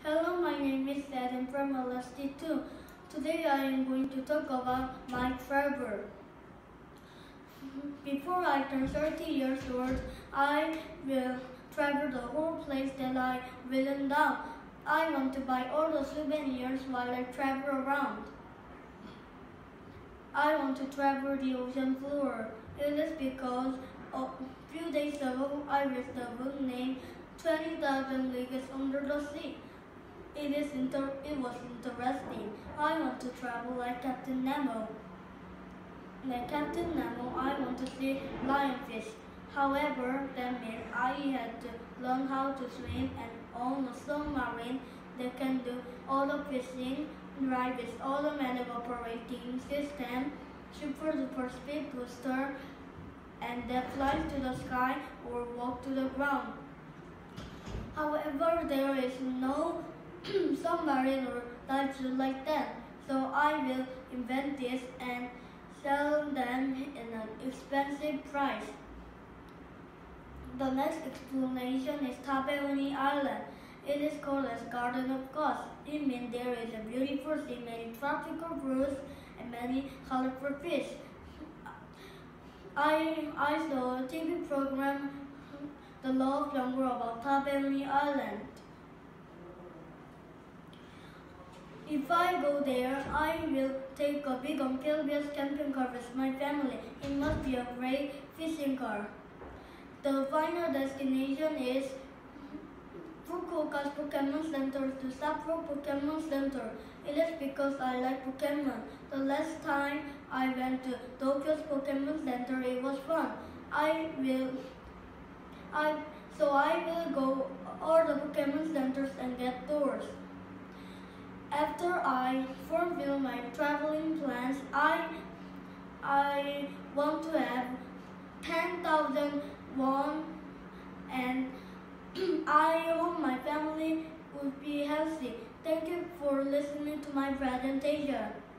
Hello, my name is Adam from LSD2. Today I am going to talk about my travel. Before I turn 30 years old, I will travel the whole place that I written down. I want to buy all the souvenirs while I travel around. I want to travel the ocean floor. It is because a few days ago I read the book named 20,000 Leagues Under the Sea. It was interesting. I want to travel like Captain Nemo. Like Captain Nemo, I want to see lionfish. However, that meant I had to learn how to swim and own a submarine that can do all the fishing, drive its automatic operating system, super duper speed booster, and that flies to the sky or walk to the ground. However, there is no submarine or dive suit like that, so I will invent this and sell them in an expensive price. The next explanation is Tapeuni Island. It is called as Garden of Gods. It means there is a beautiful sea, many tropical fruits, and many colorful fish. I saw a TV program, The Law of Jungle, about Tapeuni Island. If I go there, I will take a big amphibious camping car with my family. It must be a great fishing car. The final destination is Fukuoka's Pokemon Center to Sapporo Pokemon Center. It is because I like Pokemon. The last time I went to Tokyo's Pokemon Center, it was fun. So I will go all the Pokemon centers and get tours. After I fulfill my traveling plans, I want to have 10,000 won, and I hope my family will be healthy. Thank you for listening to my presentation.